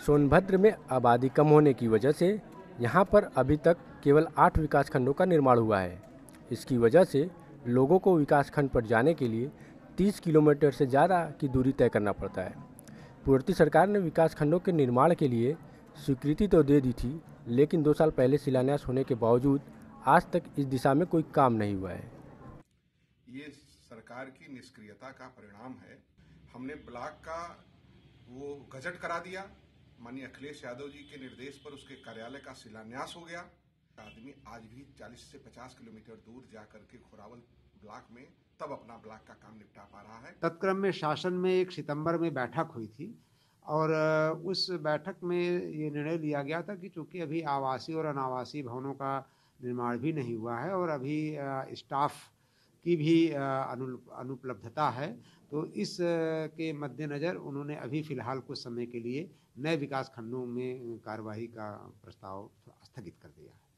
सोनभद्र में आबादी कम होने की वजह से यहाँ पर अभी तक केवल 8 विकासखंडों का निर्माण हुआ है। इसकी वजह से लोगों को विकासखंड पर जाने के लिए 30 किलोमीटर से ज़्यादा की दूरी तय करना पड़ता है। पूर्ति सरकार ने विकासखंडों के निर्माण के लिए स्वीकृति तो दे दी थी, लेकिन 2 साल पहले शिलान्यास होने के बावजूद आज तक इस दिशा में कोई काम नहीं हुआ है। ये सरकार की निष्क्रियता का परिणाम है। हमने ब्लॉक का वो गजट करा दिया, माननीय अखिलेश यादव जी के निर्देश पर उसके कार्यालय का शिलान्यास हो गया। आदमी आज भी 40 से 50 किलोमीटर दूर जाकर के खोरावल ब्लॉक में तब अपना ब्लॉक का काम निपटा पा रहा है। तत्क्रम में शासन में 1 सितंबर में बैठक हुई थी और उस बैठक में ये निर्णय लिया गया था कि चूंकि अभी आवासीय और अनावासीय भवनों का निर्माण भी नहीं हुआ है और अभी स्टाफ की भी अनुपलब्धता है, तो इस के मद्देनज़र उन्होंने अभी फ़िलहाल कुछ समय के लिए नए विकास खंडों में कार्यवाही का प्रस्ताव स्थगित कर दिया है।